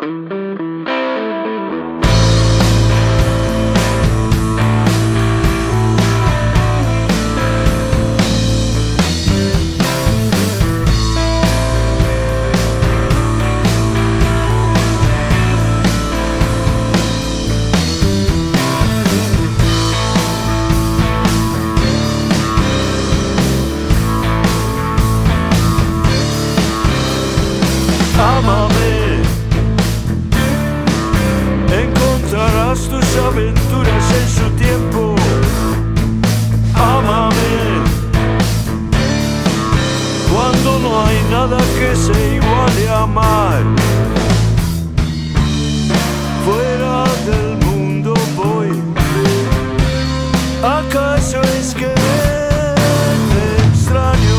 Ámame, encontrarás tus aventuras en su tiempo. Ámame, cuando no hay nada que se iguale a amar. Fuera del mundo voy, ¿acaso es que te extraño?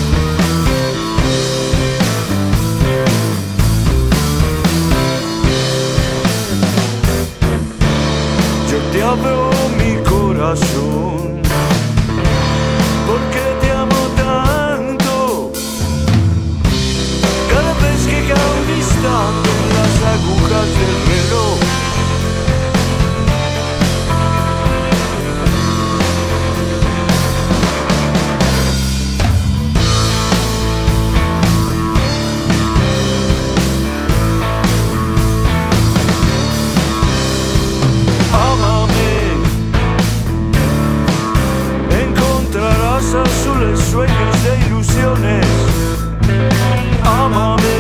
Te abro mi corazón, porque te amo tanto. Cada vez que cae un instante en las agujas del reloj, azules, sueños de ilusiones. Ámame,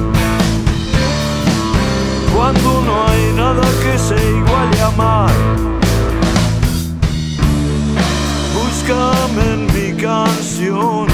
cuando no hay nada que se iguale a amar. Búscame en mi canción,